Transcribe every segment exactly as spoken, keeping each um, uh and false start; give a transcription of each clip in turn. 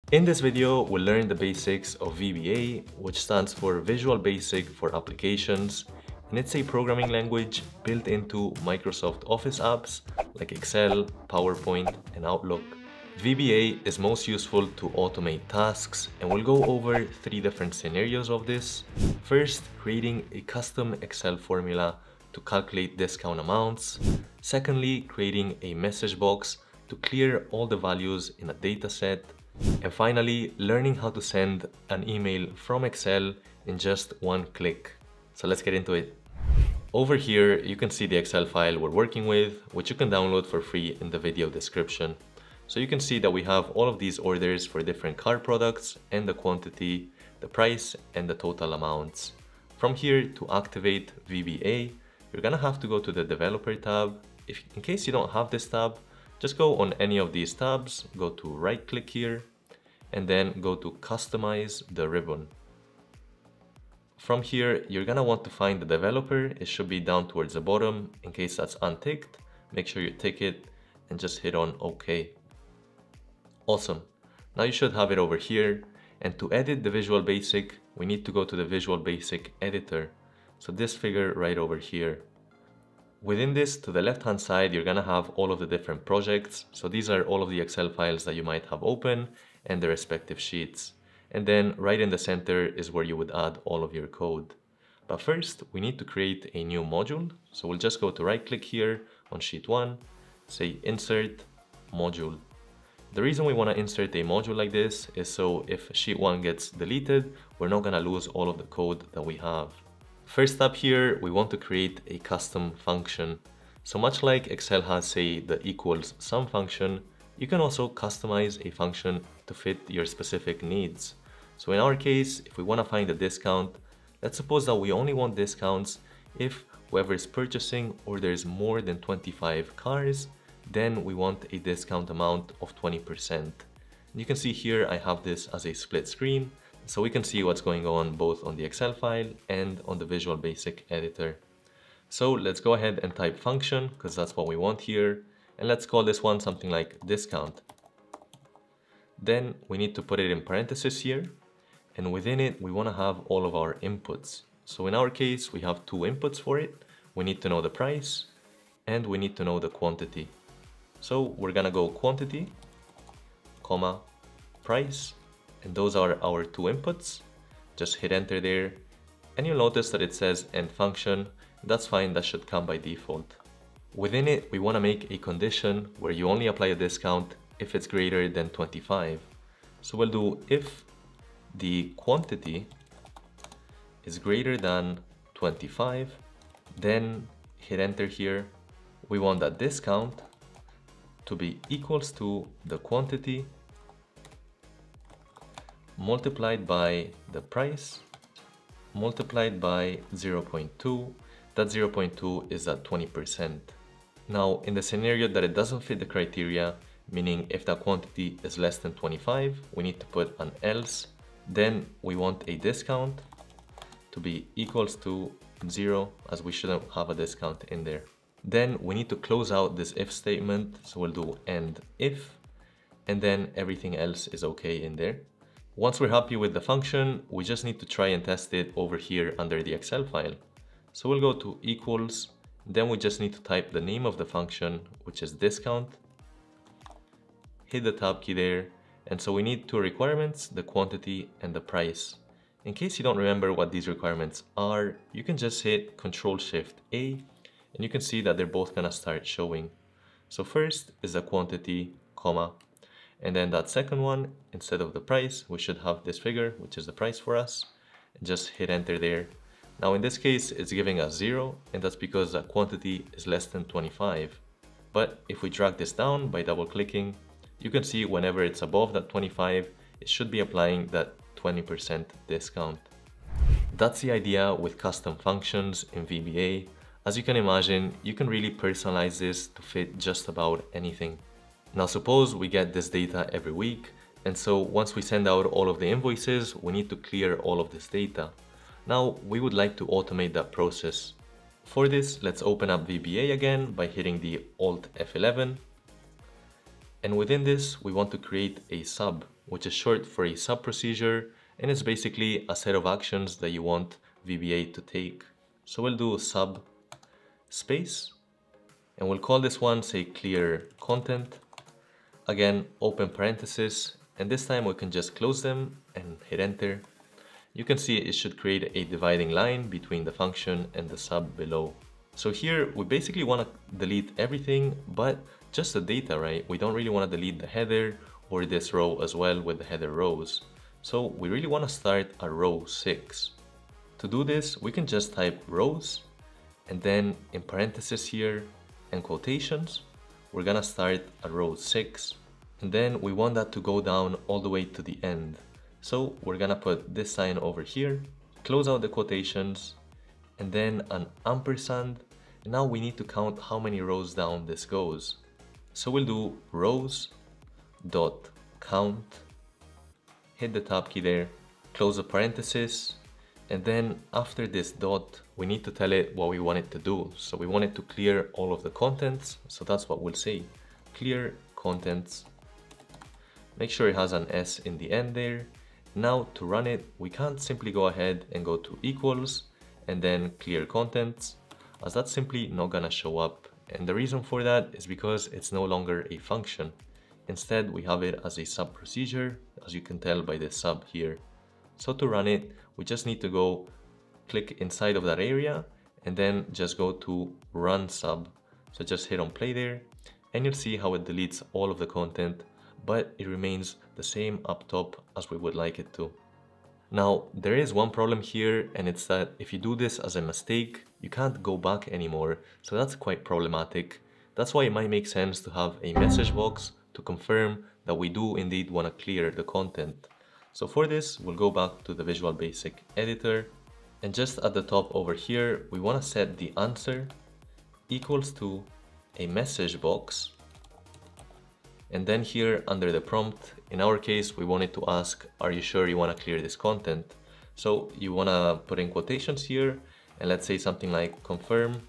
In this video, we'll learn the basics of V B A, which stands for Visual Basic for Applications, and it's a programming language built into Microsoft Office apps like Excel, PowerPoint, and Outlook. V B A is most useful to automate tasks, and we'll go over three different scenarios of this. First, creating a custom Excel formula to calculate discount amounts. Secondly, creating a message box to clear all the values in a dataset. And finally, learning how to send an email from Excel in just one click. So let's get into it. Over here, you can see the Excel file we're working with, which you can download for free in the video description. So you can see that we have all of these orders for different car products and the quantity, the price, and the total amounts. From here, to activate V B A, you're gonna have to go to the Developer tab. If, in case you don't have this tab, just go on any of these tabs, go to right click here, and then go to Customize the ribbon. From here, you're gonna want to find the developer. It should be down towards the bottom. In case that's unticked, make sure you tick it and just hit on OK. Awesome. Now you should have it over here. And to edit the Visual Basic, we need to go to the Visual Basic editor. So this figure right over here. Within this, to the left-hand side, you're gonna have all of the different projects. So these are all of the Excel files that you might have open and their respective sheets. And then right in the center is where you would add all of your code. But first, we need to create a new module. So we'll just go to right-click here on sheet one, say Insert Module. The reason we wanna insert a module like this is so if sheet one gets deleted, we're not gonna lose all of the code that we have. First up here, we want to create a custom function. So much like Excel has, say, the equals sum function, you can also customize a function to fit your specific needs. So in our case, if we want to find a discount, let's suppose that we only want discounts if whoever is purchasing orders more than twenty-five cars, then we want a discount amount of twenty percent. You can see here I have this as a split screen, so we can see what's going on both on the Excel file and on the Visual Basic editor. So let's go ahead and type function, because that's what we want here. And let's call this one something like discount. Then we need to put it in parentheses here. And within it, we want to have all of our inputs. So in our case, we have two inputs for it. We need to know the price and we need to know the quantity. So we're going to go quantity, comma, price. And those are our two inputs. Just hit enter there. And you'll notice that it says end function. That's fine, that should come by default. Within it, we want to make a condition where you only apply a discount if it's greater than twenty-five. So we'll do if the quantity is greater than twenty-five, then hit enter here. We want that discount to be equals to the quantity multiplied by the price multiplied by zero point two. That zero point two is at twenty percent. Now, in the scenario that it doesn't fit the criteria, meaning if that quantity is less than twenty-five, we need to put an else. Then we want a discount to be equals to zero, as we shouldn't have a discount in there. Then we need to close out this if statement. So we'll do end if, and then everything else is okay in there. Once we're happy with the function, we just need to try and test it over here under the Excel file. So we'll go to equals, then we just need to type the name of the function, which is discount. Hit the tab key there. And so we need two requirements, the quantity and the price. In case you don't remember what these requirements are, you can just hit control shift A, and you can see that they're both gonna start showing. So first is the quantity, comma, and then that second one, instead of the price, we should have this figure, which is the price for us, and just hit enter there. Now in this case, it's giving us zero, and that's because the quantity is less than twenty-five. But if we drag this down by double clicking, you can see whenever it's above that twenty-five, it should be applying that twenty percent discount. That's the idea with custom functions in V B A. As you can imagine, you can really personalize this to fit just about anything. Now suppose we get this data every week, and so once we send out all of the invoices, we need to clear all of this data. Now we would like to automate that process. For this, let's open up V B A again by hitting the Alt F eleven. And within this, we want to create a sub, which is short for a sub-procedure, and it's basically a set of actions that you want V B A to take. So we'll do sub space, and we'll call this one, say, clear content. Again, open parenthesis, and this time we can just close them and hit enter. You can see it should create a dividing line between the function and the sub below. So here we basically want to delete everything but just the data, right? We don't really want to delete the header or this row as well with the header rows. So we really want to start at row six. To do this, we can just type rows, and then in parentheses here and quotations, we're gonna start at row six, and then we want that to go down all the way to the end. So we're gonna put this sign over here, close out the quotations, and then an ampersand. And now we need to count how many rows down this goes. So we'll do rows dot count, hit the tab key there, close the parenthesis, and then after this dot, we need to tell it what we want it to do. So we want it to clear all of the contents. So that's what we'll say, clear contents. Make sure it has an S in the end there. Now to run it, we can't simply go ahead and go to equals and then clear contents, as that's simply not gonna show up. And the reason for that is because it's no longer a function. Instead, we have it as a sub procedure, as you can tell by this sub here. So to run it, we just need to go click inside of that area and then just go to run sub. So just hit on play there, and you'll see how it deletes all of the content, but it remains the same up top as we would like it to. Now, there is one problem here, and it's that if you do this as a mistake, you can't go back anymore. So that's quite problematic. That's why it might make sense to have a message box to confirm that we do indeed want to clear the content. So for this, we'll go back to the Visual Basic editor, and just at the top over here, we want to set the answer equals to a message box. And then here under the prompt, in our case, we wanted to ask, are you sure you want to clear this content? So you want to put in quotations here, and let's say something like confirm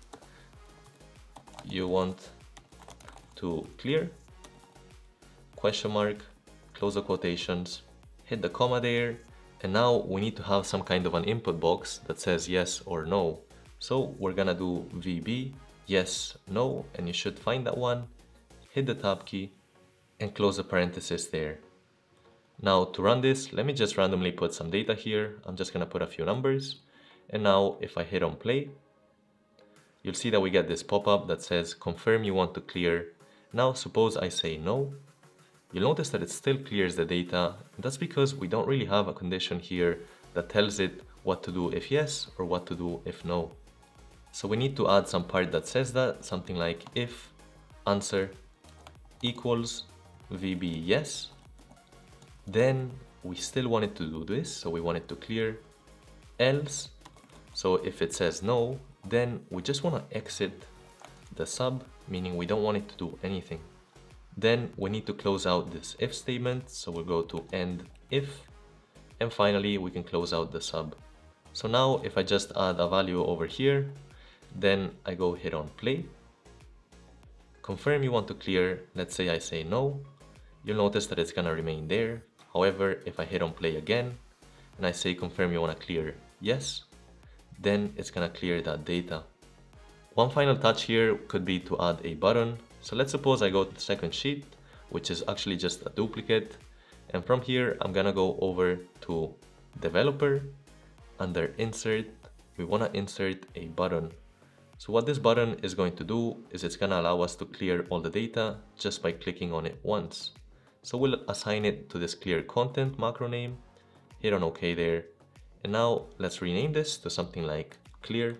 you want to clear, question mark, close the quotations, hit the comma there, and now we need to have some kind of an input box that says yes or no. So we're gonna do V B, yes, no, and you should find that one, hit the tab key, and close the parenthesis there. Now to run this, let me just randomly put some data here. I'm just gonna put a few numbers. And now if I hit on play, you'll see that we get this pop-up that says confirm you want to clear. Now suppose I say no, you'll notice that it still clears the data. That's because we don't really have a condition here that tells it what to do if yes or what to do if no. So we need to add some part that says that, something like if answer equals V B yes, then we still want it to do this, so we want it to clear, else, so if it says no, then we just want to exit the sub, meaning we don't want it to do anything. Then we need to close out this if statement, so we'll go to end if, and finally we can close out the sub. So now if I just add a value over here, then I go hit on play, confirm you want to clear, let's say I say no, you'll notice that it's gonna remain there. However, if I hit on play again and I say confirm you want to clear yes, then it's gonna clear that data. One final touch here could be to add a button. So let's suppose I go to the second sheet, which is actually just a duplicate, and from here I'm gonna go over to developer. Under insert, we want to insert a button. So what this button is going to do is it's gonna allow us to clear all the data just by clicking on it once. So we'll assign it to this clear content macro name, hit on OK there, and now let's rename this to something like clear.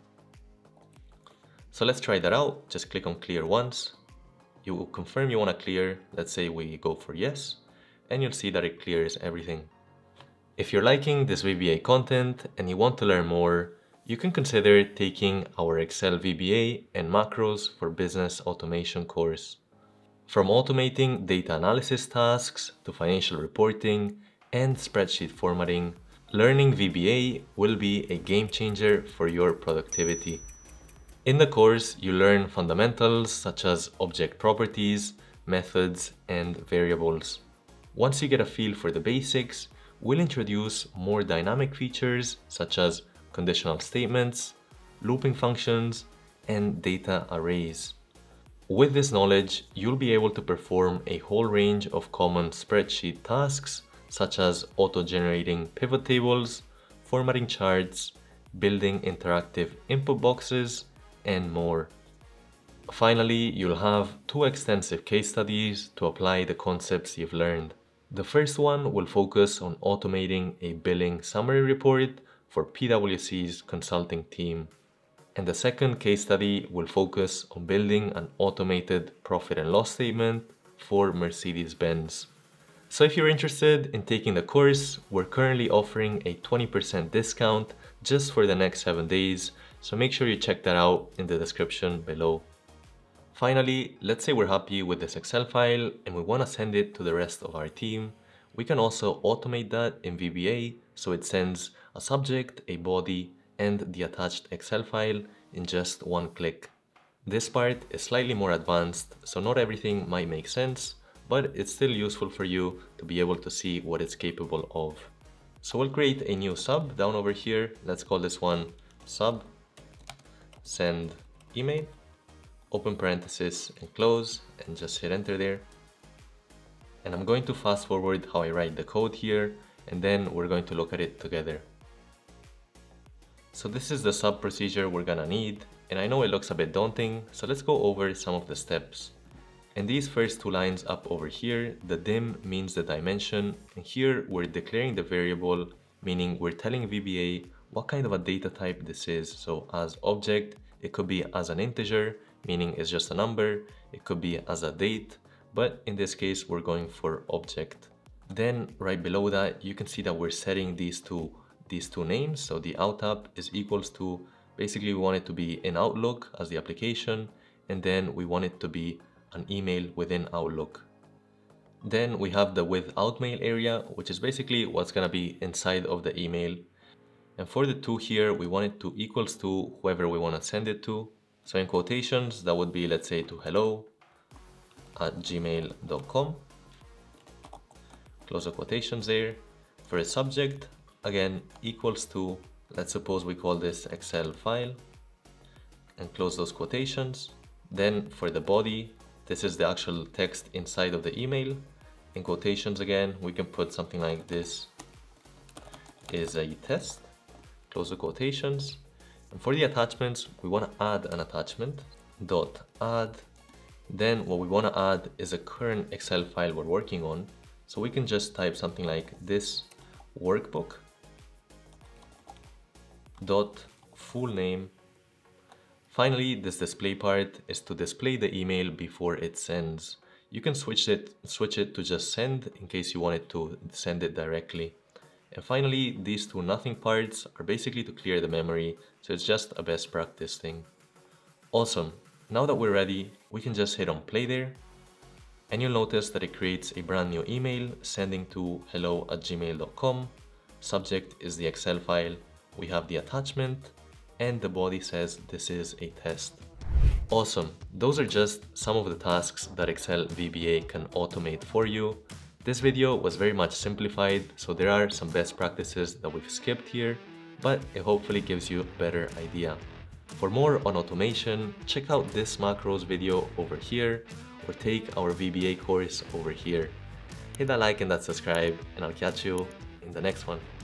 So let's try that out. Just click on clear once. You will confirm you want to clear. Let's say we go for yes, and you'll see that it clears everything. If you're liking this V B A content and you want to learn more, you can consider taking our Excel V B A and macros for business automation course. From automating data analysis tasks to financial reporting and spreadsheet formatting, learning V B A will be a game changer for your productivity. In the course, you learn fundamentals such as object properties, methods, and variables. Once you get a feel for the basics, we'll introduce more dynamic features such as conditional statements, looping functions, and data arrays. With this knowledge, you'll be able to perform a whole range of common spreadsheet tasks such as auto-generating pivot tables, formatting charts, building interactive input boxes, and more. Finally, you'll have two extensive case studies to apply the concepts you've learned. The first one will focus on automating a billing summary report for PwC's consulting team. And the second case study will focus on building an automated profit and loss statement for Mercedes-Benz. So if you're interested in taking the course, we're currently offering a twenty percent discount just for the next seven days. So make sure you check that out in the description below. Finally, let's say we're happy with this Excel file and we want to send it to the rest of our team. We can also automate that in V B A so it sends a subject, a body, and the attached Excel file in just one click. This part is slightly more advanced, so not everything might make sense, but it's still useful for you to be able to see what it's capable of. So we'll create a new sub down over here. Let's call this one sub send email, open parenthesis and close, and just hit enter there. And I'm going to fast forward how I write the code here, and then we're going to look at it together. So this is the sub procedure we're gonna need, and I know it looks a bit daunting, so let's go over some of the steps. In these first two lines up over here, the dim means the dimension, and here we're declaring the variable, meaning we're telling V B A what kind of a data type this is. So as object, it could be as an integer, meaning it's just a number, it could be as a date, but in this case we're going for object. Then right below that, you can see that we're setting these two these two names. So the out app is equals to, basically we want it to be in Outlook as the application, and then we want it to be an email within Outlook. Then we have the without mail area, which is basically what's gonna be inside of the email. And for the two here, we want it to equals to whoever we want to send it to. So in quotations, that would be, let's say, to hello at gmail dot com. Close the quotations there. For a subject, again, equals to, let's suppose we call this Excel file, and close those quotations. Then for the body, this is the actual text inside of the email. In quotations again, we can put something like this is a test. Close the quotations. And for the attachments, we want to add an attachment, dot add. Then what we want to add is a current Excel file we're working on. So we can just type something like this workbook dot full name. Finally, this display part is to display the email before it sends. You can switch it, switch it to just send in case you wanted to send it directly. And finally, these two nothing parts are basically to clear the memory, so it's just a best practice thing. Awesome. Now that we're ready, we can just hit on play there. And you'll notice that it creates a brand new email sending to hello at gmail dot com. Subject is the Excel file. We have the attachment, and the body says this is a test. Awesome. Those are just some of the tasks that Excel V B A can automate for you. This video was very much simplified, so there are some best practices that we've skipped here, but it hopefully gives you a better idea. For more on automation, check out this macros video over here, or take our V B A course over here. Hit that like and that subscribe, and I'll catch you in the next one.